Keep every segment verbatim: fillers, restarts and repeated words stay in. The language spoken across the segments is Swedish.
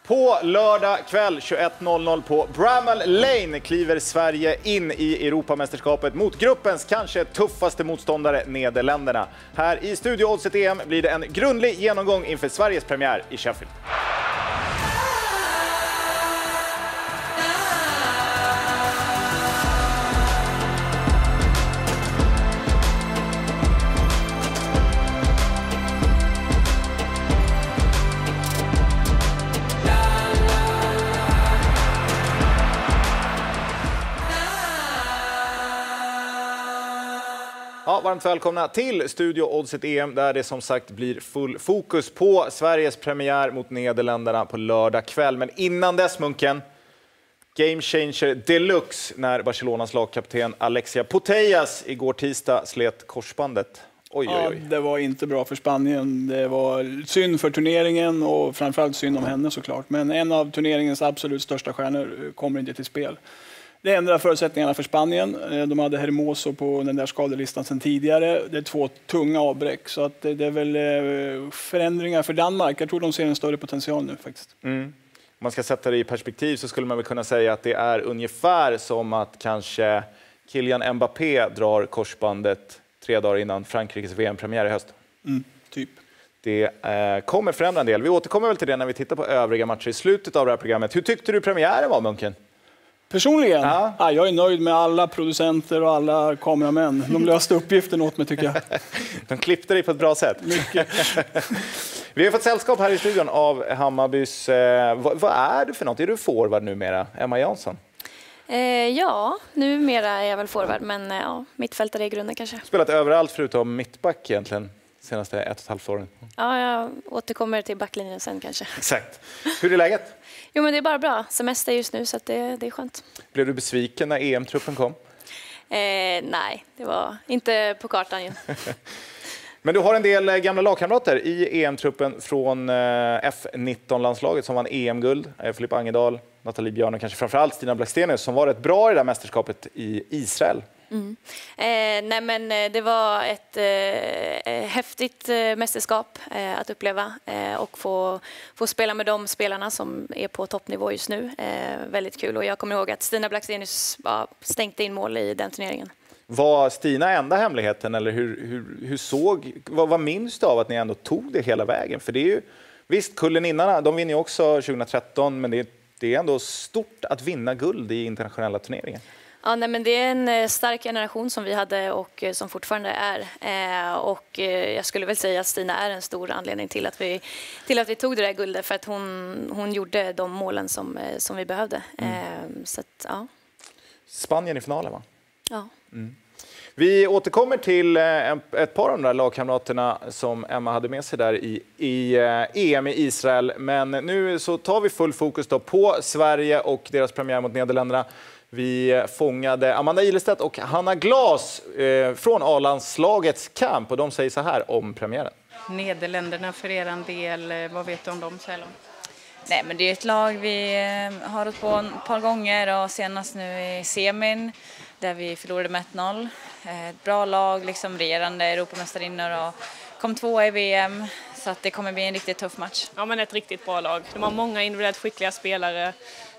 På lördag kväll tjugoett noll noll på Bramall Lane kliver Sverige in i Europamästerskapet mot gruppens kanske tuffaste motståndare, Nederländerna. Här i Studio Oddset E M blir det en grundlig genomgång inför Sveriges premiär i Sheffield. Ja, varmt välkomna till Studio Oddset E M där det som sagt blir full fokus på Sveriges premiär mot Nederländerna på lördag kväll. Men innan dess, Munken, game changer deluxe när Barcelonas lagkapten Alexia Putellas igår tisdag slet korsbandet. Oj, oj, oj. Ja, det var inte bra för Spanien. Det var synd för turneringen och framförallt synd om henne såklart. Men en av turneringens absolut största stjärnor kommer inte till spel. Det ändrar förutsättningarna för Spanien. De hade Hermoso på den där skadelistan sedan tidigare. Det är två tunga avbräck. Så att det är väl förändringar för Danmark. Jag tror de ser en större potential nu faktiskt. Mm. Om man ska sätta det i perspektiv så skulle man väl kunna säga att det är ungefär som att kanske Kylian Mbappé drar korsbandet tre dagar innan Frankrikes V M-premiär i höst. Mm, typ. Det eh, kommer förändra en del. Vi återkommer väl till det när vi tittar på övriga matcher i slutet av det här programmet. Hur tyckte du premiären var, Munken? Personligen? Ja. Ja, jag är nöjd med alla producenter och alla kameramän. De löste uppgiften åt mig, tycker jag. De klippte dig på ett bra sätt. Mycket. Vi har fått sällskap här i studion av Hammarbys... Eh, vad, vad är du för något? Är du forward numera? Emma Jansson? Eh, ja, numera är jag väl forward, men ja, mittfältare i grunden kanske. Spelat överallt förutom mittback egentligen, senaste ett och ett halvt åren. Ja, jag återkommer till backlinjen sen kanske. Exakt. Hur är läget? Jo, men det är bara bra. Semester just nu, så att det, det är skönt. Blev du besviken när E M-truppen kom? Eh, nej, det var inte på kartan ju. Men du har en del gamla lagkamrater i E M-truppen från F nitton-landslaget som vann E M-guld. Filip Angedal, Nathalie Björn och kanske framförallt Stina Blackstenius som var rätt bra i det här mästerskapet i Israel. Mm. Eh, nej men det var ett eh, häftigt eh, mästerskap eh, att uppleva eh, och få, få spela med de spelarna som är på toppnivå just nu. Eh, väldigt kul, och jag kommer ihåg att Stina Blackstenius ja, stänkte in mål i den turneringen. Var Stina enda hemligheten, eller hur, hur, hur såg, vad, vad minns du av att ni ändå tog det hela vägen? För det är ju, visst, kulleninarna, de vinner ju också tjugohundratretton, men det, det är ändå stort att vinna guld i internationella turneringar. Ja, nej, men det är en stark generation som vi hade och som fortfarande är. Eh, och eh, jag skulle väl säga att Stina är en stor anledning till att vi, till att vi tog det där guldet, för att hon, hon gjorde de målen som, eh, som vi behövde. Mm. Eh, så att, ja. Spanien i finalen, va? Ja. Mm. Vi återkommer till ett par av de där lagkamraterna som Emma hade med sig där i, i E M i Israel. Men nu så tar vi full fokus då på Sverige och deras premiär mot Nederländerna. Vi fångade Amanda Ilestedt och Hanna Glas eh, från A-landslagets camp, och de säger så här om premiären. Nederländerna för er del, vad vet du om dem så här långt? Nej, men det är ett lag vi har hållit på ett par gånger, och senast nu i semin där vi förlorade med ett noll. Ett bra lag, liksom regerande Europamästarinnor, och kom tvåa i V M, så att det kommer bli en riktigt tuff match. Ja, men ett riktigt bra lag. De har många individuellt skickliga spelare.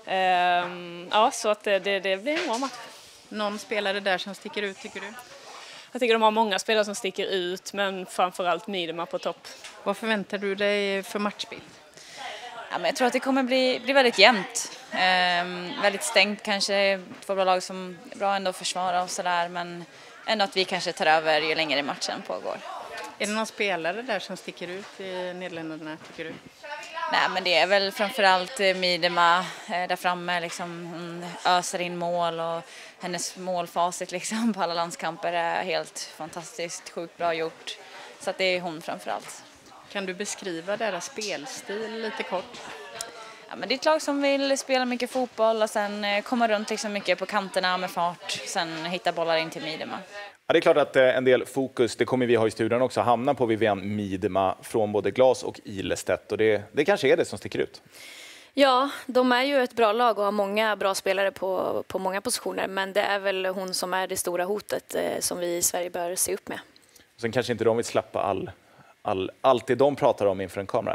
Ehm, ja, så att det, det, det blir en bra match. Någon spelare där som sticker ut, tycker du? Jag tycker de har många spelare som sticker ut, men framförallt Midema på topp. Vad förväntar du dig för matchbild? Ja, men jag tror att det kommer bli, bli väldigt jämnt. Ehm, väldigt stängt kanske. Två bra lag som är bra ändå att försvara och sådär, men ändå att vi kanske tar över ju längre matchen pågår. Är det någon spelare där som sticker ut i Nederländerna, tycker du? Nej, men det är väl framförallt Midema där framme, liksom, hon öser in mål, och hennes målfacit liksom på alla landskamper är helt fantastiskt, sjukt bra gjort. Så att det är hon framförallt. Kan du beskriva deras spelstil lite kort? Ja, men det är ett lag som vill spela mycket fotboll och sen komma runt liksom mycket på kanterna med fart, sen hitta bollar in till Midema. Ja, det är klart att en del fokus, det kommer vi ha i studion också, hamna på Vivian Midema från både Glas och Ilestedt, och det, det kanske är det som sticker ut. Ja, de är ju ett bra lag och har många bra spelare på, på många positioner, men det är väl hon som är det stora hotet eh, som vi i Sverige bör se upp med. Sen kanske inte de vill släppa all, all, allt det de pratar om inför en kamera, eller?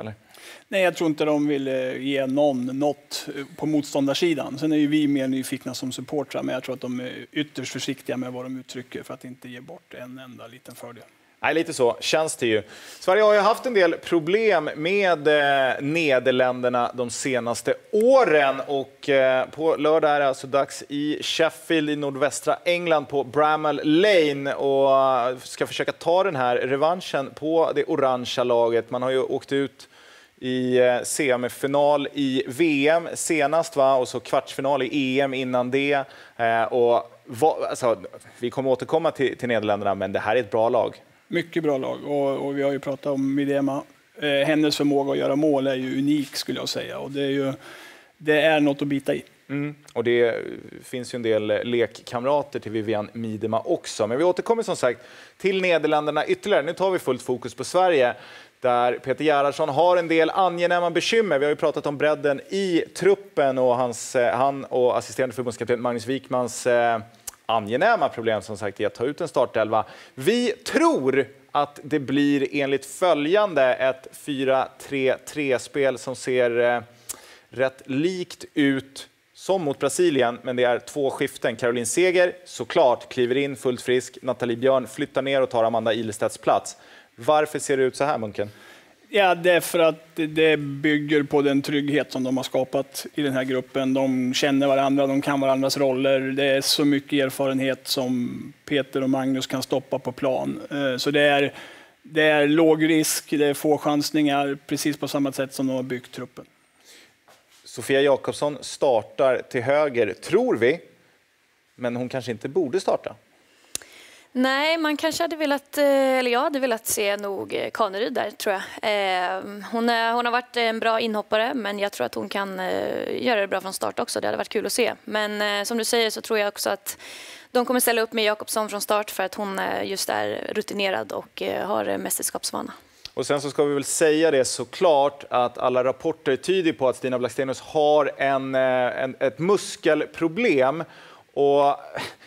Nej, jag tror inte de vill ge någon något på motståndarsidan. Sen är ju vi mer nyfikna som supportrar, men jag tror att de är ytterst försiktiga med vad de uttrycker för att inte ge bort en enda liten fördel. Nej, lite så känns det ju. Sverige har ju haft en del problem med eh, Nederländerna de senaste åren. Och eh, på lördag är det alltså dags i Sheffield i nordvästra England på Bramall Lane. Och ska försöka ta den här revanschen på det orangea laget. Man har ju åkt ut i eh, semifinal i V M senast, va? Och så kvartsfinal i E M innan det. Eh, och va, alltså, vi kommer återkomma till, till Nederländerna, men det här är ett bra lag. Mycket bra lag och, och vi har ju pratat om Midema. Eh, hennes förmåga att göra mål är ju unik skulle jag säga och det är ju det är något att bita i. Mm. Och det finns ju en del lekkamrater till Vivianne Miedema också. Men vi återkommer som sagt till Nederländerna ytterligare. Nu tar vi fullt fokus på Sverige där Peter Gerhardsson har en del angenäma bekymmer. Vi har ju pratat om bredden i truppen och hans, han och assisterande förbundskapten Magnus Wikmans eh, angenäma problem som sagt är att ta ut en startelva. Vi tror att det blir enligt följande ett fyra tre tre-spel som ser eh, rätt likt ut som mot Brasilien, men det är två skiften. Caroline Seger såklart kliver in fullt frisk. Nathalie Björn flyttar ner och tar Amanda Ilestedts plats. Varför ser det ut så här, Munken? Ja, det är för att det bygger på den trygghet som de har skapat i den här gruppen. De känner varandra, de kan varandras roller. Det är så mycket erfarenhet som Peter och Magnus kan stoppa på plan. Så det är, det är låg risk, det är få chansningar, precis på samma sätt som de har byggt truppen. Sofia Jakobsson startar till höger, tror vi, men hon kanske inte borde starta. Nej, man kanske hade velat, eller jag hade velat se nog Kaneryd där, tror jag. Hon, är, hon har varit en bra inhoppare, men jag tror att hon kan göra det bra från start också. Det hade varit kul att se. Men som du säger så tror jag också att de kommer ställa upp med Jakobsson från start för att hon just är rutinerad och har mästerskapsvana. Och sen så ska vi väl säga det såklart att alla rapporter tyder på att Stina Blackstenius har en, en, ett muskelproblem. Och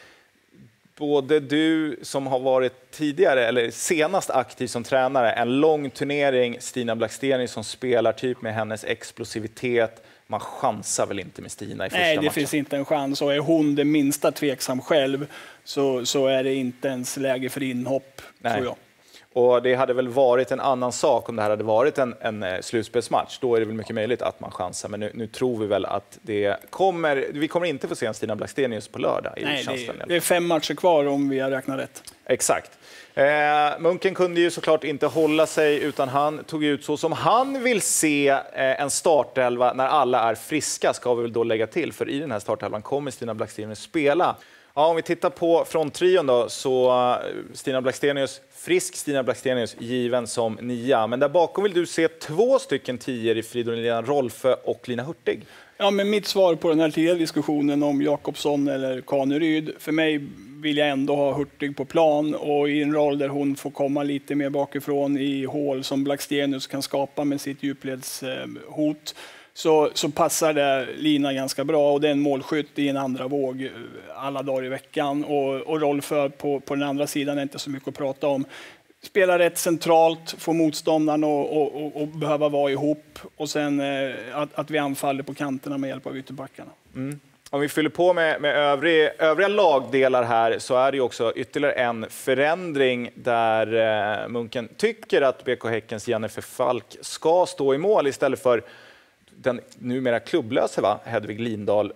både du som har varit tidigare eller senast aktiv som tränare, en lång turnering, Stina Blackstenius som spelar typ med hennes explosivitet. Man chansar väl inte med Stina i första Nej, det matchen? finns inte en chans. Och är hon det minsta tveksam själv så, så är det inte ens läge för inhopp, Nej. tror jag. Och det hade väl varit en annan sak om det här hade varit en, en slutspelsmatch. Då är det väl mycket möjligt att man chansar. Men nu, nu tror vi väl att det kommer... Vi kommer inte få se en Stina Blackstenius på lördag. I Nej, det, är, det är fem matcher kvar om vi har räknat rätt. Exakt. Eh, Munken kunde ju såklart inte hålla sig utan han tog ut så som han vill se eh, en startelva när alla är friska, ska vi väl då lägga till. För i den här startelvan kommer Stina Blackstenius spela. Ja, om vi tittar på fronttrion då, så Stina Blackstenius, frisk Stina Blackstenius, given som nia. Men där bakom vill du se två stycken tior i Fridolina Rolfö och Lina Hurtig. Ja, men mitt svar på den här tidigare diskussionen om Jakobsson eller Kaneryd, för mig vill jag ändå ha Hurtig på plan och i en roll där hon får komma lite mer bakifrån i hål som Blackstenius kan skapa med sitt djupledshot. Så, så passar det Lina ganska bra och det är en målskytt i en andra våg alla dagar i veckan. Och, och Rolfö på, på den andra sidan är inte så mycket att prata om. Spelar rätt centralt, får motståndaren och, och, och, och behöva vara ihop och sen eh, att, att vi anfaller på kanterna med hjälp av ytterbackarna. Mm. Om vi fyller på med, med övrig, övriga lagdelar här så är det ju också ytterligare en förändring där eh, Munken tycker att B K Häckens Jennifer Falk ska stå i mål istället för den numera klubblösa, va? Hedvig Lindahl.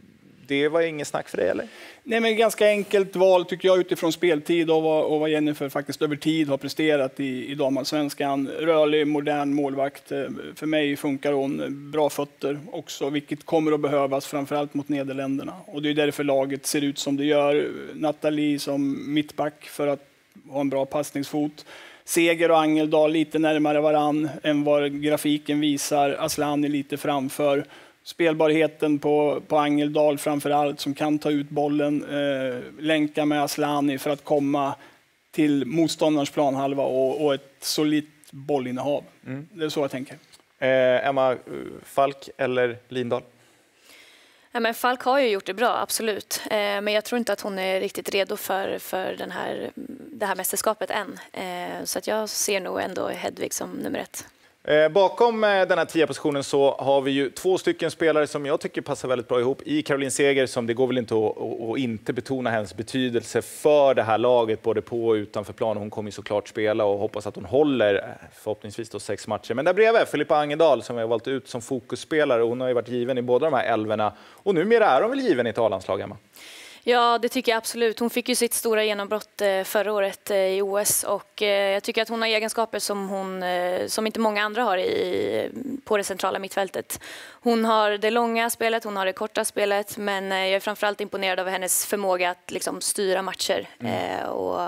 Det var inget snack för dig, eller? Nej, men ganska enkelt val tycker jag utifrån speltid och vad, och vad Jennifer faktiskt över tid har presterat i, i damallsvenskan. Rörlig, modern målvakt. För mig funkar hon. Bra fötter också, vilket kommer att behövas framförallt mot Nederländerna. Och det är därför laget ser ut som det gör. Nathalie som mittback för att ha en bra passningsfot. Seger och Angeldal lite närmare varann än vad grafiken visar. Aslani lite framför. Spelbarheten på, på Angeldal framför allt som kan ta ut bollen. Eh, länka med Aslani för att komma till motståndarens planhalva och, och ett solitt bollinnehav. Mm. Det är så jag tänker. Eh, Emma, Falk eller Lindahl? Ja, men Falk har ju gjort det bra, absolut. Eh, men jag tror inte att hon är riktigt redo för, för den här, det här mästerskapet än. Eh, så att jag ser nog ändå Hedvig som nummer ett. Eh, bakom eh, den här tia-positionen så har vi ju två stycken spelare som jag tycker passar väldigt bra ihop. I Caroline Seger, som det går väl inte att, att, att inte betona hennes betydelse för det här laget, både på och utanför plan. Hon kommer ju såklart spela och hoppas att hon håller förhoppningsvis då sex matcher. Men där bredvid Filippa Angedal som vi har valt ut som fokusspelare. Hon har ju varit given i båda de här elverna. Och numera är hon väl given i ett A-landslag, Emma? Ja, det tycker jag absolut. Hon fick ju sitt stora genombrott förra året i O S och jag tycker att hon har egenskaper som, hon, som inte många andra har i, på det centrala mittfältet. Hon har det långa spelet, hon har det korta spelet, men jag är framförallt imponerad av hennes förmåga att liksom styra matcher. Mm. Och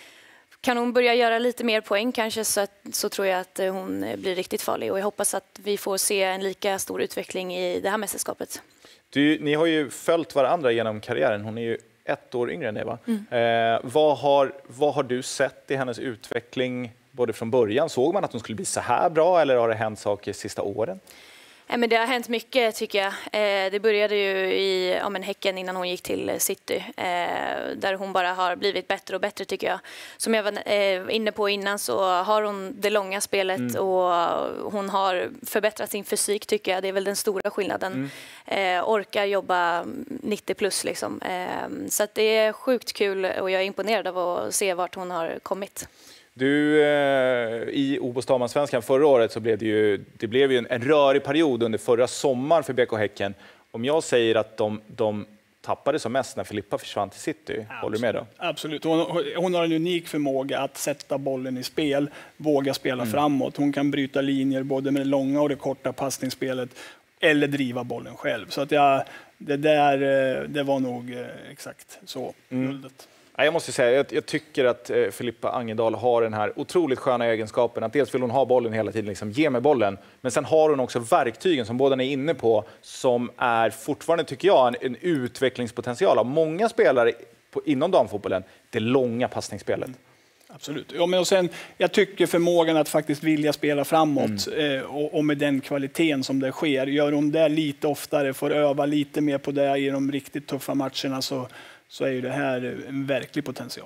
kan hon börja göra lite mer poäng kanske så, att, så tror jag att hon blir riktigt farlig och jag hoppas att vi får se en lika stor utveckling i det här mästerskapet. Du, ni har ju följt varandra genom karriären. Hon är ju ett år yngre än dig, va? Mm. Eh, vad, har, vad har du sett i hennes utveckling både från början? Såg man att hon skulle bli så här bra eller har det hänt saker sista åren? Nej, men det har hänt mycket tycker jag. Eh, det började ju i ja, men Häcken innan hon gick till City. Eh, där hon bara har blivit bättre och bättre tycker jag. Som jag var eh, inne på innan så har hon det långa spelet mm. och hon har förbättrat sin fysik tycker jag. Det är väl den stora skillnaden. Mm. Eh, orkar jobba nittio plus liksom. Eh, så att det är sjukt kul och jag är imponerad av att se vart hon har kommit. Du, eh, i O B O S-Damallsvenskan förra året så blev det ju, det blev ju en, en rörig period under förra sommaren för B K Häcken. Om jag säger att de, de tappade som mest när Filippa försvann till City, absolut. Håller du med då? Absolut. Hon, hon har en unik förmåga att sätta bollen i spel, våga spela mm. framåt. Hon kan bryta linjer både med det långa och det korta passningsspelet eller driva bollen själv. Så att jag, det där, det var nog exakt så. Mm. Jag måste säga, jag, jag tycker att eh, Filippa Angedal har den här otroligt sköna egenskapen att dels vill hon ha bollen hela tiden, liksom, ge mig bollen, men sen har hon också verktygen som båda är inne på som är fortfarande, tycker jag, en, en utvecklingspotential av många spelare på, inom damfotbollen, det långa passningsspelet. Mm. Absolut. Ja, men och sen, jag tycker förmågan att faktiskt vilja spela framåt mm. eh, och, och med den kvaliteten som det sker, gör hon det lite oftare, får öva lite mer på det i de riktigt tuffa matcherna så så är ju det här en verklig potential.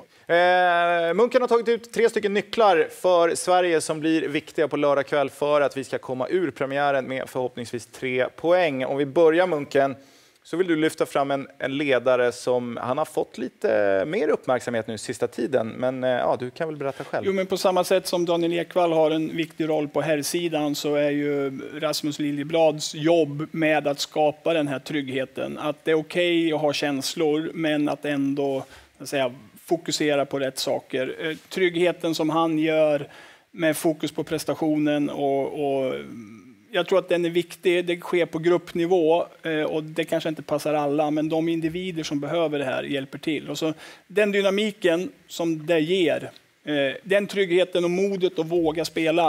Eh, Munken har tagit ut tre stycken nycklar för Sverige som blir viktiga på lördag kväll för att vi ska komma ur premiären med förhoppningsvis tre poäng. Om vi börjar, Munken, så vill du lyfta fram en, en ledare som han har fått lite mer uppmärksamhet nu sista tiden. Men eh, ja, du kan väl berätta själv. Jo, men på samma sätt som Daniel Ekvall har en viktig roll på herrsidan så är ju Rasmus Liljeblads jobb med att skapa den här tryggheten. Att det är okej okay att ha känslor men att ändå att säga, fokusera på rätt saker. Tryggheten som han gör med fokus på prestationen och, och jag tror att den är viktig. Det sker på gruppnivå och det kanske inte passar alla, men de individer som behöver det här hjälper till. Och så den dynamiken som det ger, den tryggheten och modet att våga spela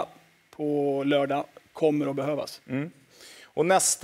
på lördag kommer att behövas. Mm. Och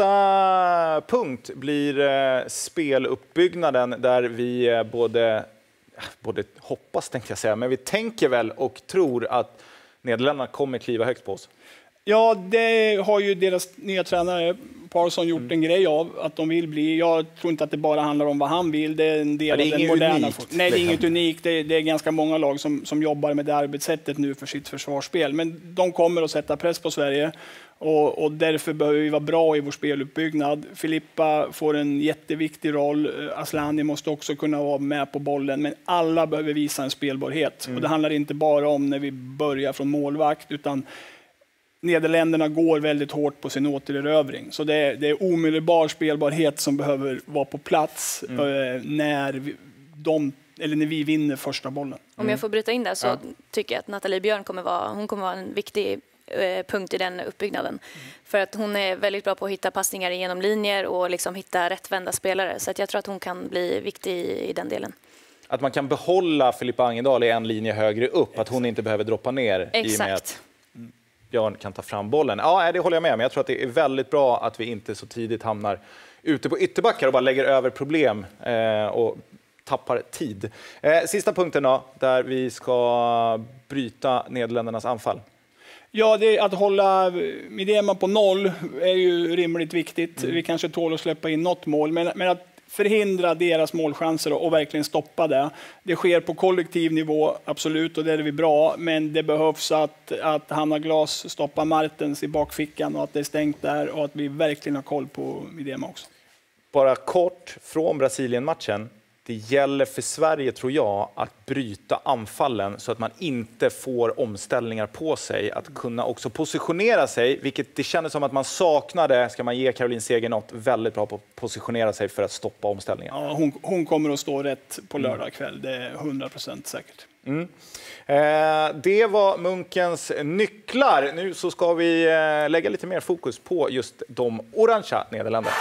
nästa punkt blir speluppbyggnaden där vi både, både hoppas, tänkte jag säga, men vi tänker väl och tror att Nederländerna kommer kliva högt på oss. Ja, det har ju deras nya tränare Parsson gjort mm. en grej av att de vill bli. Jag tror inte att det bara handlar om vad han vill. Det är en del ja, det är av den moderna. Unikt. Nej, det är inget unikt. Det är, det är ganska många lag som, som jobbar med det arbetssättet nu för sitt försvarsspel. Men de kommer att sätta press på Sverige och, och därför behöver vi vara bra i vår speluppbyggnad. Filippa får en jätteviktig roll. Aslani måste också kunna vara med på bollen. Men alla behöver visa en spelbarhet. Mm. Och det handlar inte bara om när vi börjar från målvakt utan Nederländerna går väldigt hårt på sin återerövring. Så det är, det är omedelbar spelbarhet som behöver vara på plats mm. eh, när, vi, de, eller när vi vinner första bollen. Om jag får bryta in där så ja. tycker jag att Nathalie Björn kommer vara, hon kommer vara en viktig eh, punkt i den uppbyggnaden. Mm. För att hon är väldigt bra på att hitta passningar genom linjer och liksom hitta rättvända spelare. Så att jag tror att hon kan bli viktig i, i den delen. Att man kan behålla Filippa Angedal i en linje högre upp. Exakt. Att hon inte behöver droppa ner. Exakt. I och med att Björn kan ta fram bollen. Ja, det håller jag med om. Jag tror att det är väldigt bra att vi inte så tidigt hamnar ute på ytterbackar och bara lägger över problem eh, och tappar tid. Eh, sista punkten då, där vi ska bryta Nederländernas anfall. Ja, det är att hålla Midema på noll är ju rimligt viktigt. Mm. Vi kanske tål att släppa in något mål, men, men att förhindra deras målchanser och, och verkligen stoppa det. Det sker på kollektiv nivå, absolut, och det är vi bra, men det behövs att, att Hanna Glas stoppar Martens i bakfickan och att det är stängt där och att vi verkligen har koll på Midema också. Bara kort från Brasilien-matchen. Det gäller för Sverige, tror jag, att bryta anfallen så att man inte får omställningar på sig. Att kunna också positionera sig, vilket det kändes som att man saknade, ska man ge Caroline Seger något, väldigt bra på att positionera sig för att stoppa omställningen. Ja, hon, hon kommer att stå rätt på lördag kväll, det är hundra procent säkert. Mm. Eh, det var Munkens nycklar. Nu så ska vi eh, lägga lite mer fokus på just de orangea Nederländerna.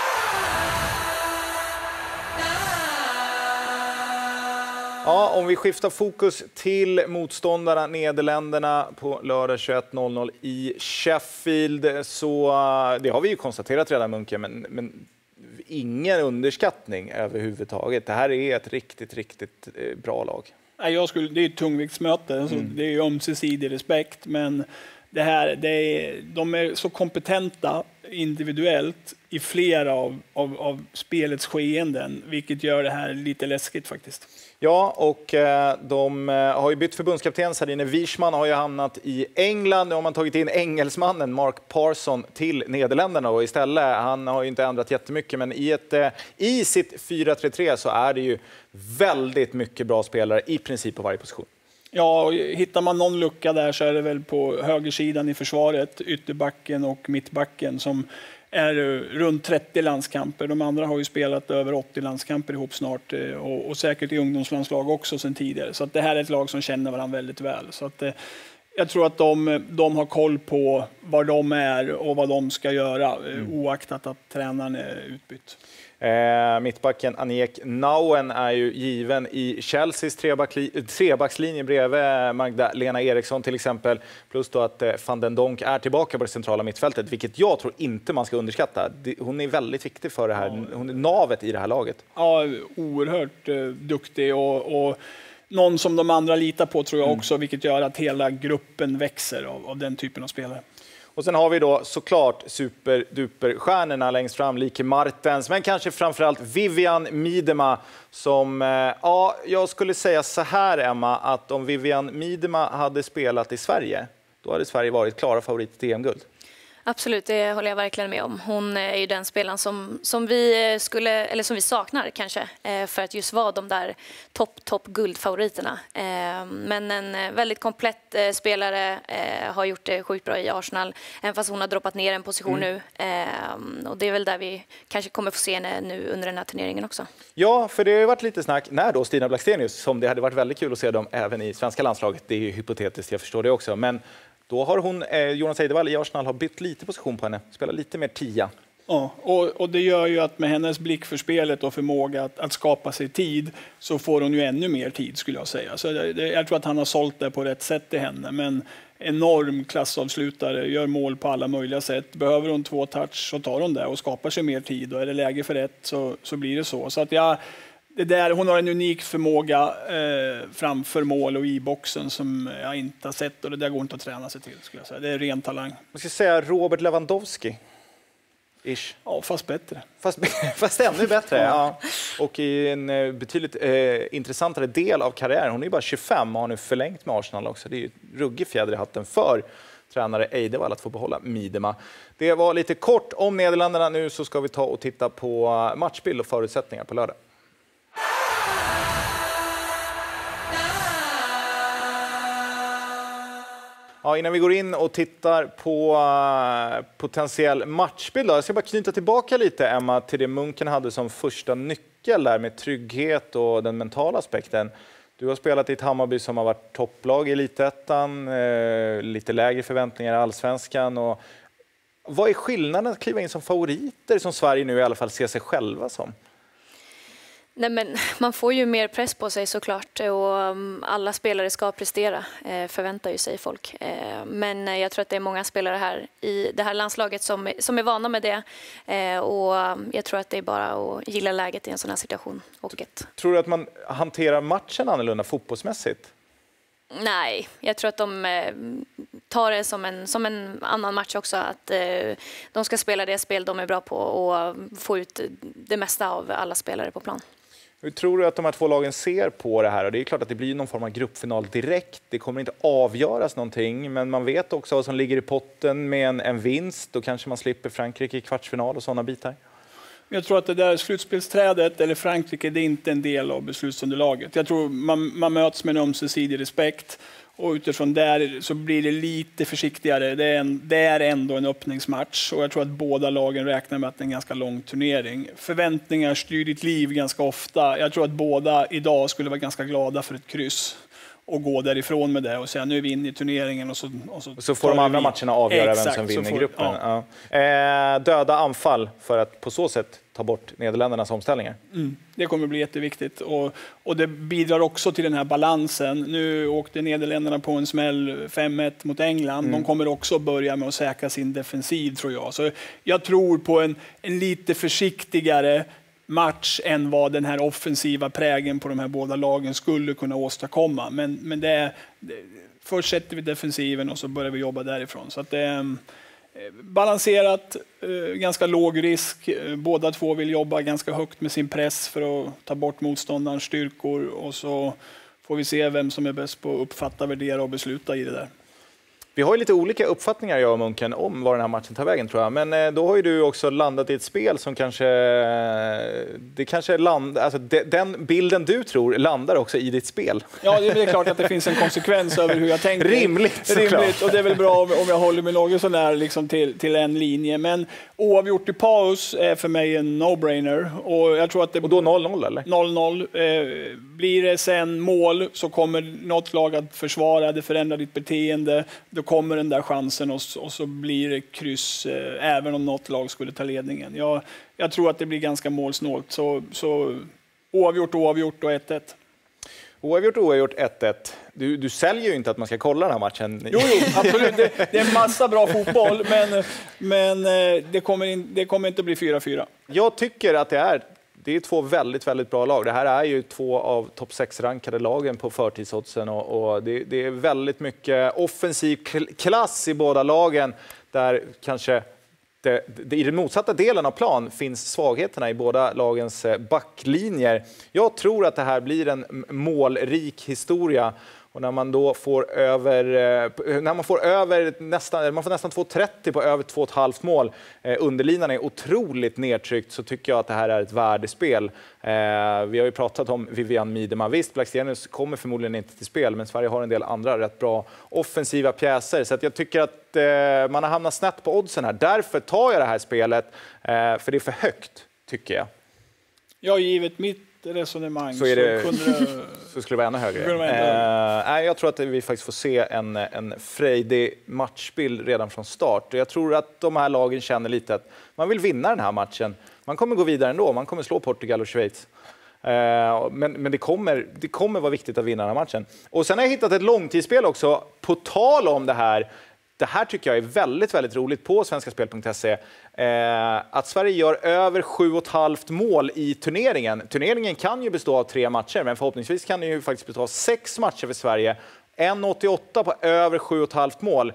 Ja, om vi skiftar fokus till motståndarna Nederländerna på lördag tjugoett noll noll i Sheffield, så det har vi ju konstaterat redan, Munken, men, men ingen underskattning överhuvudtaget. Det här är ett riktigt, riktigt bra lag. Jag skulle, det är ett tungviktsmöte, mm. så det är ju ömsesidig respekt, men det här, det är, de är så kompetenta individuellt i flera av, av, av spelets skeenden, vilket gör det här lite läskigt faktiskt. Ja, och eh, de eh, har ju bytt förbundskapten. Sabine Wiechmann har ju hamnat i England. Nu har man tagit in engelsmannen Mark Parson till Nederländerna och istället, han har ju inte ändrat jättemycket, men i, ett, eh, i sitt fyra tre tre så är det ju väldigt mycket bra spelare i princip på varje position. Ja, och hittar man någon lucka där så är det väl på högersidan i försvaret, ytterbacken och mittbacken som är runt trettio landskamper. De andra har ju spelat över åttio landskamper ihop snart och, och säkert i ungdomslandslag också sedan tidigare. Så att det här är ett lag som känner varandra väldigt väl. Så att, eh, jag tror att de, de har koll på var de är och vad de ska göra, mm. oaktat att tränaren är utbytt. Eh, mittbacken Aniek Nauen är ju given i Chelseas trebackli- trebackslinje bredvid Magdalena Eriksson till exempel. Plus då att eh, Van den Donk är tillbaka på det centrala mittfältet, vilket jag tror inte man ska underskatta. Hon är väldigt viktig för det här. Hon är navet i det här laget. Ja, oerhört eh, duktig och, och någon som de andra litar på tror jag också, mm. vilket gör att hela gruppen växer av, av den typen av spelare. Och sen har vi då såklart superduperstjärnorna längst fram, Lieke Martens, men kanske framförallt Vivianne Miedema som, ja, jag skulle säga så här, Emma, att om Vivianne Miedema hade spelat i Sverige, då hade Sverige varit klara favorit till E M-guld. Absolut, det håller jag verkligen med om. Hon är ju den spelaren som, som, vi, skulle, eller som vi saknar kanske för att just vara de där topp, topp guldfavoriterna. Men en väldigt komplett spelare, har gjort det sjukt bra i Arsenal, även fast hon har droppat ner en position mm. nu. Och det är väl där vi kanske kommer få se henne nu under den här turneringen också. Ja, för det har ju varit lite snack när då Stina Blackstenius, som det hade varit väldigt kul att se dem även i svenska landslaget. Det är ju hypotetiskt, jag förstår det också, men då har hon, eh, Jonas Eidevall i Arsenal har bytt lite position på henne, spelar lite mer tia. Ja, och, och det gör ju att med hennes blick för spelet och förmåga att, att skapa sig tid så får hon ju ännu mer tid, skulle jag säga. Så det, det, jag tror att han har sålt det på rätt sätt till henne, men enorm klassavslutare, gör mål på alla möjliga sätt. Behöver hon två touch så tar hon det och skapar sig mer tid, och är det läge för ett så, så blir det så. Så att jag... Det där, hon har en unik förmåga eh, framför mål och i boxen som jag inte har sett, och det där går inte att träna sig till, skulle jag säga. Det är ren talang. Man ska säga Robert Lewandowski. Ish. Ja, fast bättre. Fast, fast ännu bättre, ja. Och i en betydligt eh, intressantare del av karriären. Hon är bara tjugofem och har nu förlängt med Arsenal också. Det är ju ruggig fjäder i hatten för tränare Eidevall att få behålla Miedema. Det var lite kort om Nederländerna. Nu så ska vi ta och titta på matchbild och förutsättningar på lördag. Ja, innan vi går in och tittar på uh, potentiell matchbild då. Jag ska bara knyta tillbaka lite, Emma, till det Munken hade som första nyckel där med trygghet och den mentala aspekten. Du har spelat i ett Hammarby som har varit topplag i Elitettan, uh, lite lägre förväntningar i Allsvenskan. Och vad är skillnaden att kliva in som favoriter som Sverige nu i alla fall ser sig själva som? Nej, men man får ju mer press på sig såklart, och alla spelare ska prestera, förväntar ju sig folk. Men jag tror att det är många spelare här i det här landslaget som, som är vana med det, och jag tror att det är bara att gilla läget i en sån här situation. Och ett. Tror du att man hanterar matchen annorlunda fotbollsmässigt? Nej, jag tror att de eh, tar det som en, som en annan match också. Att eh, de ska spela det spel de är bra på och få ut det mesta av alla spelare på plan. Hur tror du att de här två lagen ser på det här? Och det är klart att det blir någon form av gruppfinal direkt. Det kommer inte avgöras någonting, men man vet också vad som ligger i potten med en, en vinst. Då kanske man slipper Frankrike i kvartsfinal och sådana bitar. Jag tror att det där slutspelsträdet eller Frankrike, det är inte en del av beslutsunderlaget. Jag tror man, man möts med en ömsesidig respekt och utifrån där så blir det lite försiktigare. Det är, en, det är ändå en öppningsmatch och jag tror att båda lagen räknar med att det är en ganska lång turnering. Förväntningar styr ditt liv ganska ofta. Jag tror att båda idag skulle vara ganska glada för ett kryss och gå därifrån med det och säga nu är vi inne i turneringen. Och så, och så, så får de andra vi. matcherna avgöra Exakt, vem som vinner får, gruppen. Ja. Ja. Eh, döda anfall för att på så sätt ta bort Nederländernas omställningar. Mm, det kommer bli jätteviktigt och, och det bidrar också till den här balansen. Nu åkte Nederländerna på en smäll fem ett mot England. Mm. De kommer också börja med att säkra sin defensiv tror jag. Så jag tror på en, en lite försiktigare match än vad den här offensiva prägen på de här båda lagen skulle kunna åstadkomma. Men, men det är, det, först sätter vi defensiven och så börjar vi jobba därifrån. Så att det är balanserat, ganska låg risk. Båda två vill jobba ganska högt med sin press för att ta bort motståndarens styrkor och så får vi se vem som är bäst på att uppfatta, värdera och besluta i det där. Vi har ju lite olika uppfattningar, jag och Munken, om var den här matchen tar vägen tror jag. Men då har ju du också landat i ett spel som kanske... Det kanske land, alltså den bilden du tror landar också i ditt spel. Ja, det är klart att det finns en konsekvens över hur jag tänker. Rimligt, Rimligt och det är väl bra om jag håller mig något sån här liksom till, till en linje. Men oavgjort i paus är för mig en no-brainer. Och, jag tror att det, och då noll noll eller? noll noll. Eh, blir det sen mål så kommer något lag att försvara, det förändrar ditt beteende. Då kommer den där chansen och, och så blir det kryss eh, även om något lag skulle ta ledningen. Jag, jag tror att det blir ganska målsnålt. Så, så oavgjort, oavgjort och ett ett. Oavgjort, oavgjort ett ett. Du, du säljer ju inte att man ska kolla den här matchen. Jo, jo absolut. Det, det är en massa bra fotboll, men, men det, kommer in, det kommer inte bli fyra fyra. Jag tycker att det är, det är två väldigt, väldigt bra lag. Det här är ju två av topp sex-rankade lagen på förtidsoddsen. Och, och det, det är väldigt mycket offensiv klass i båda lagen. Där kanske det, det, i den motsatta delen av plan finns svagheterna i båda lagens backlinjer. Jag tror att det här blir en målrik historia. Och när man då får över, när man får över nästan, man får nästan två trettio på över två komma fem mål, eh, underlinan är otroligt nedtryckt, så tycker jag att det här är ett värdespel. Eh, vi har ju pratat om Vivian Miedema. Visst, Blackstenius kommer förmodligen inte till spel, men Sverige har en del andra rätt bra offensiva pjäser. Så att jag tycker att eh, man har hamnat snett på oddsen här. Därför tar jag det här spelet, eh, för det är för högt, tycker jag. Jag har givet mitt resonemang så, är det, så, kunde... så skulle det vara ännu högre. Det vara ännu högre. Eh, jag tror att vi faktiskt får se en, en frejdig matchbild redan från start. Jag tror att de här lagen känner lite att man vill vinna den här matchen. Man kommer gå vidare ändå. Man kommer slå Portugal och Schweiz. Eh, men men det, kommer, det kommer vara viktigt att vinna den här matchen. Och sen har jag hittat ett långtidsspel också. På tal om det här. Det här tycker jag är väldigt, väldigt roligt på svenskaspel punkt se. Eh, att Sverige gör över sju komma fem mål i turneringen. Turneringen kan ju bestå av tre matcher, men förhoppningsvis kan det ju faktiskt bestå av sex matcher för Sverige. en komma åttioåtta på över sju komma fem mål.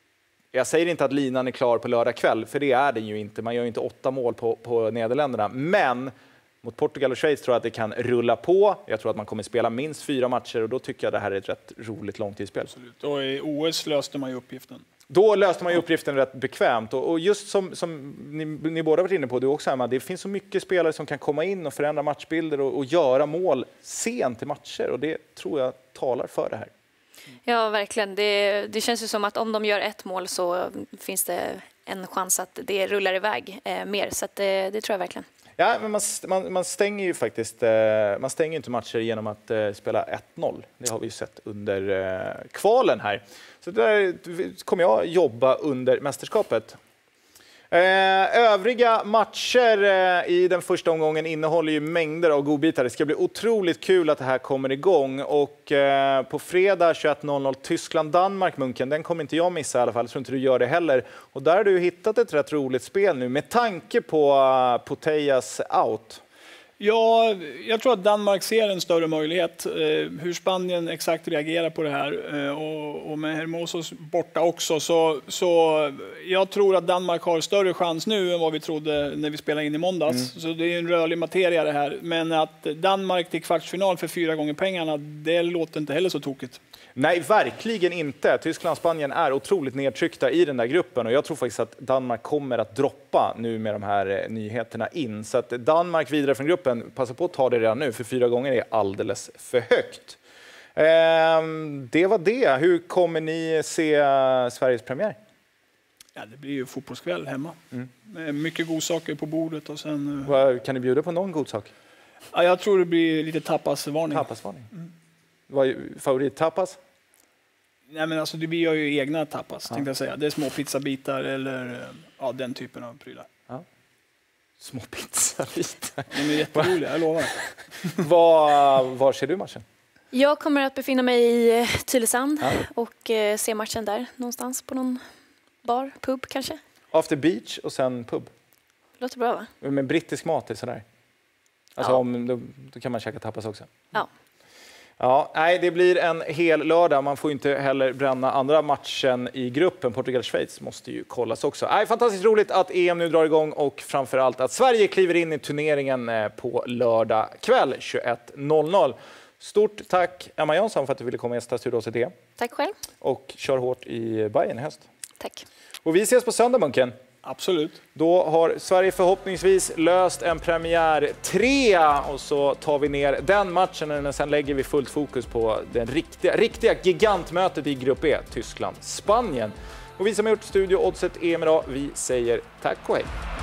Jag säger inte att linan är klar på lördag kväll, för det är den ju inte. Man gör ju inte åtta mål på, på Nederländerna. Men mot Portugal och Schweiz tror jag att det kan rulla på. Jag tror att man kommer spela minst fyra matcher och då tycker jag det här är ett rätt roligt långtidsspel. Absolut. Och i O S löste man ju uppgiften. Då löste man ju uppgiften rätt bekvämt. Och just som, som ni, ni båda varit inne på, du också Emma, det finns så mycket spelare som kan komma in och förändra matchbilder och, och göra mål sent i matcher. Och det tror jag talar för det här. Ja, verkligen. Det, det känns ju som att om de gör ett mål så finns det en chans att det rullar iväg eh, mer. Så att det, det tror jag verkligen. Ja, men man, man, man stänger ju faktiskt eh, man stänger inte matcher genom att eh, spela ett noll. Det har vi ju sett under eh, kvalen här. Så där kommer jag jobba under mästerskapet. Eh, övriga matcher eh, i den första omgången innehåller ju mängder av godbitar. Det ska bli otroligt kul att det här kommer igång. Och eh, på fredag tjugoett noll noll Tyskland-Danmark, Munken, den kommer inte jag missa i alla fall. Jag tror inte du gör det heller. Och där har du hittat ett rätt roligt spel nu med tanke på uh, Putellas out. Ja, jag tror att Danmark ser en större möjlighet. Eh, hur Spanien exakt reagerar på det här eh, och, och med Hermosos borta också. Så, så jag tror att Danmark har större chans nu än vad vi trodde när vi spelade in i måndags. Mm. Så det är en rörlig materia det här. Men att Danmark till kvartsfinal för fyra gånger pengarna, det låter inte heller så tokigt. Nej, verkligen inte. Tyskland och Spanien är otroligt nedtryckta i den där gruppen och jag tror faktiskt att Danmark kommer att droppa nu med de här nyheterna in. Så att Danmark vidare från gruppen, passa på att ta det redan nu, för fyra gånger är alldeles för högt. Ehm, det var det. Hur kommer ni se Sveriges premiär? Ja, det blir ju fotbollskväll hemma. Mm. Med mycket godsaker på bordet och sen... Vad, kan ni bjuda på någon god sak? Ja, jag tror det blir lite tapasvarning. Tapasvarning? Mm. Vad är favorittapas? Nej, men alltså, vi gör ju egna tapas, ja. tänkte jag säga. Det är små pizzabitar eller ja, den typen av prylar. Ja. Små pizzabitar? De är jätteroliga, jag lovar. var, var ser du matchen? Jag kommer att befinna mig i Tylösand ja. och eh, se matchen där någonstans på någon bar, pub kanske. After beach och sen pub? Låter bra, va? Men brittisk mat är sådär? Alltså, ja. om, då, då kan man käka tapas också? Ja. Ja, nej, det blir en hel lördag. Man får inte heller bränna andra matchen i gruppen. Portugal-Schweiz måste ju kollas också. Nej, fantastiskt roligt att E M nu drar igång och framförallt att Sverige kliver in i turneringen på lördag kväll tjugoett noll noll. Stort tack Emma Jansson för att du ville komma och gästa Studio O C D. Tack själv. Och kör hårt i Bayern i höst. Tack. Och vi ses på söndag, Munken. Absolut. Då har Sverige förhoppningsvis löst en premiär trea och så tar vi ner den matchen och sen lägger vi fullt fokus på den riktiga, riktiga gigantmötet i grupp E, Tyskland-Spanien. Och vi som har gjort Studio Oddset E M idag, vi säger tack och hej.